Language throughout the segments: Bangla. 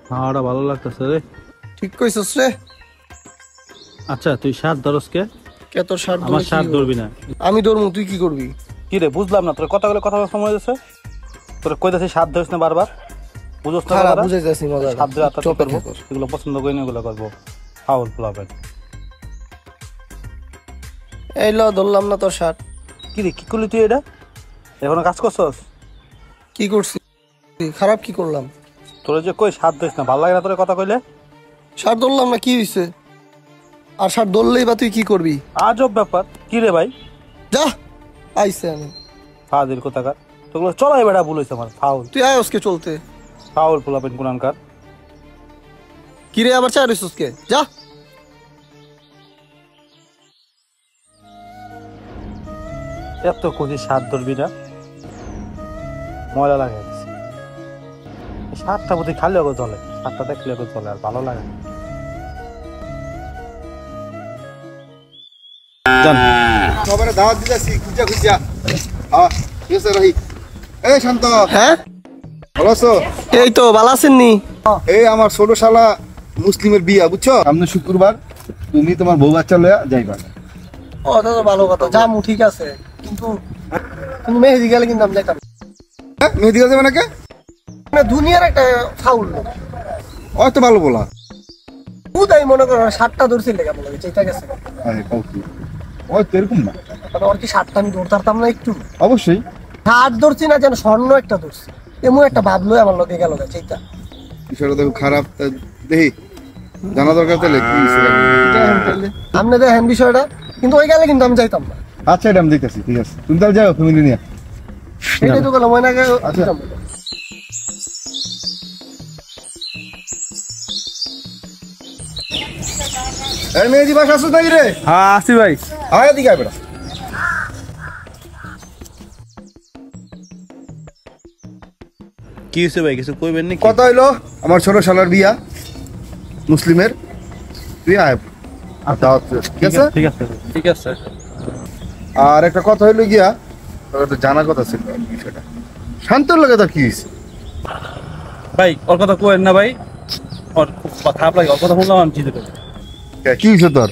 হাওয়াটা ভালো লাগতেছে রে। ঠিক কইছস রে। আচ্ছা তুই সাত ধরসকে কে তোর শার্ট আমার সাত ধরবি না। আমি ধরমু, তুই কি করবি? কি রে বুঝলাম না, তোর কথা বলে কথা সময় যাচ্ছে। তোর কইতাছিস সাত ধরিস না বারবার, বুঝছ না? খারাপ বুঝাইতাছি মজা। সাত ধরে আত্মা করবো, এগুলো পছন্দ করি না, এগুলো করবো ফাউল প্লাবেন। এই ল ধরলাম না তোর শার্ট। কি রে কি করলি তুই? এটা এখনো কাজ করছস? কি করছি? খারাপ কি করলাম? তোর যে কই সাত ধরিস না, ভালো লাগে না তোর কথা কইলে? শার্ট ধরলাম না, কি হইছে? আর শার্ট ধরলেই বা তুই কি করবি? আজব ব্যাপার। কি রে ভাই? যা আইছে আমি ফাদিল কোথাকার, তোগুলো চলাই বেড়া ভুল হয়েছে আমার। ফাউল, তুই আয় ওসকে চলতে। ফাউল প্লাবেন কোনানকার। কি রে আবার চাই রেসুসকে? যা। এত খুশি সাত ধরবি না, ময়লা লাগে। সাতটা প্রতি খালি ওকে চলে, সাতটা দেখলে ওকে চলে, আর ভালো লাগে। সবারে দাওয়াত দিতেছি, খুঁজা খুঁজা। হ্যাঁ ঠিক আছে রহি। এই শান্ত, হ্যাঁ ভালো আছো? এই তো ভালো আছেন নি? এই আমার ছোট শালা মুসলিমের বিয়া, বুঝছো? সামনে শুক্রবার তুমি তোমার বউ বাচ্চা লয়া যাইবা। ও তো ভালো কথা, যামু ঠিক আছে, কিন্তু তুমি মেহেদি গেলে কিন্তু আমি যাইতাম। হ্যাঁ মেহেদি যাবে নাকি? না দুনিয়ার একটা ফাউল লোক। ওই তো ভালো বলা। উদাই মনে করো শার্টটা ধরছিল কেমন লাগে, চেতা গেছে। আরে কাউকে ওই তো এরকম না, মানে ওর কি শার্টটা আমি ধরতে পারতাম না একটু? অবশ্যই। শার্ট ধরছি না, যেন স্বর্ণ একটা ধরছি, এমন একটা ভাবলো আমার লোকে গেল চেতা। বিষয়টা দেখো খারাপ, তা দেখি জানা দরকার। তাহলে কি আপনি দেখেন বিষয়টা, কিন্তু ওই গেলে কিন্তু আমি যাইতাম না। আচ্ছা এটা আমি দেখতেছি, ঠিক আছে তুমি তাহলে যাও ফ্যামিলি নিয়ে। সেটাই তো গেলাম, ওই না গেলে আচ্ছা। এই মেহেদি বাস আসছো নাকি রে? হ্যাঁ আসি ভাই। আয় এদিকে আয় বেটা। কি হয়েছে ভাই, কিছু কইবেন নাকি? কথা হইলো আমার ছোট শালার বিয়া মুসলিমের, তুই আয় দাওয়াত, ঠিক আছে? ঠিক আছে ঠিক আছে। আর একটা কথা হইলো গিয়া, তোর তো জানার কথা ছিল বিষয়টা। শান্তর লাগে তোর কি হয়েছে? ভাই ওর কথা কইেন না ভাই, ওর খুব খারাপ লাগে। ওর কথা শুনলাম আমি জিতে পারি। কি হয়েছে তোর?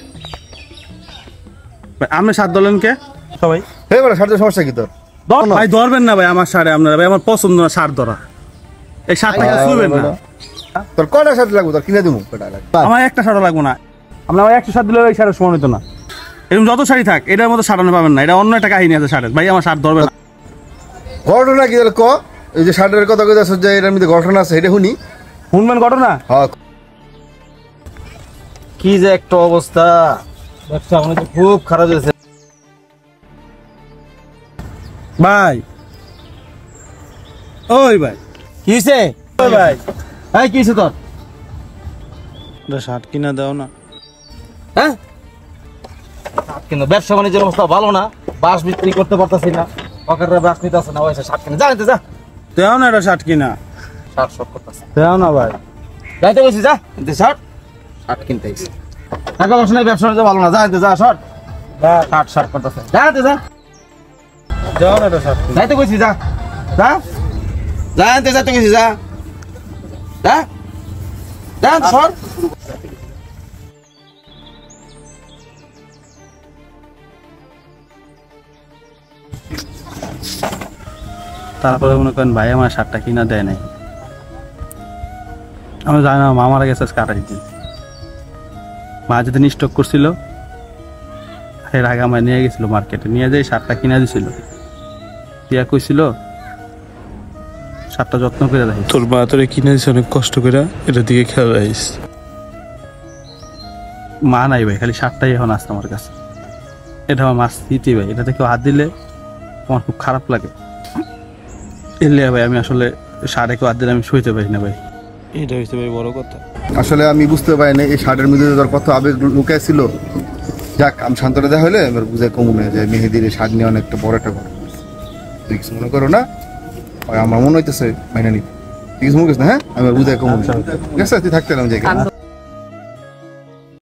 ভাই আপনি সাত ধরলেন কে সবাই? হে বেটা শার্টের সমস্যা কি তোর? ভাই ধরবেন না ভাই আমার সারে, আপনারা ভাই আমার পছন্দ না শার্ট ধরা। এই শার্টটা শুবেন না। তোর কয়টা শার্ট লাগবে তোর কিনে দেবো বেটা? আমার একটা শার্ট লাগবো না, আপনার আমার একটা শার্ট দিলে ওই শার্টের সমান হতো না। এরকম যত শাড়ি থাক এটার মতো শার্ট আনতে পাবেন না, এটা অন্য একটা কাহিনী আছে শার্টের। ভাই আমার শার্ট ধরবে না। ঘটনা কি তাহলে ক? এই যে শার্টের কথা কইতাছ যে এটার মধ্যে ঘটনা আছে, এটা শুনি। শুনবেন ঘটনা? হ্যাঁ। কি যে একটা অবস্থা, ব্যবসা মনে হচ্ছে খুব খারাপ হয়েছে ভাই। ওই ভাই কি হয়েছে? ওই ভাই এই কি হয়েছে তোর? শার্ট কিনা দাও না। হ্যাঁ কিন্তু ব্যবসা বাণিজ্যের অবস্থা ভালো না, বাস বিক্রি করতে পারতাছি না, পকেটে বাস নিতে আসে না, ওই শার্ট কিনে জানিতে যা, দেও না, এটা শার্ট কিনা শার্ট শর্ট করতেছে। দেও না ভাই। যাইতে বলছি যা কিনতে, শার্ট শার্ট কিনতে গেছি। টাকা পয়সা নাই, ব্যবসা বাণিজ্য ভালো না, যাইতে যা, শর্ট শার্ট শার্ট করতেছে, জানিতে যা, দেও না এটা শার্ট কিনা। যাইতে বলছি যা, যা জানিতে যাইতে গেছি, যা যা যা শর্ট। তারপরে মনে করেন ভাই আমার শার্টটা কিনা দেয় নাই। আমি জানি না, মা মারা গেছে কাটাই দিন। মা যেদিন স্টক করছিল এর আগে আমায় নিয়ে গেছিল মার্কেটে, নিয়ে যাই শার্টটা কিনা দিছিল। দিয়া কইছিল শার্টটা যত্ন করে রাখিস। তোর মা তোরে কিনে দিছে অনেক কষ্ট করে, এটা দিকে খেয়াল রাখিস। মা নাই ভাই, খালি শার্টটাই এখন আসছে আমার কাছে। এটা আমার মাছ দিতে ভাই, এটাতে কেউ হাত দিলে আমার খুব খারাপ লাগে। এলে ভাই আমি আসলে শার্টে কেউ হাত দিলে আমি শুইতে পারি না ভাই। এটা হচ্ছে ভাই বড় কথা। আসলে আমি বুঝতে পারি না এই শার্টের মধ্যে তোর কত আবেগ লুকায় ছিল। যাক আমি শান্তরে দেখা হলে এবার বুঝে কমনে যে মেহেদির এই শার্ট নিয়ে অনেকটা বড় একটা ঘটনা। তুই কিছু মনে করো না, আমার মনে হইতেছে মাইনা নি। তুই কিছু মনে করিস না? হ্যাঁ আমি বুঝে কমনে, ঠিক আছে? তুই থাকতে না জায়গায়।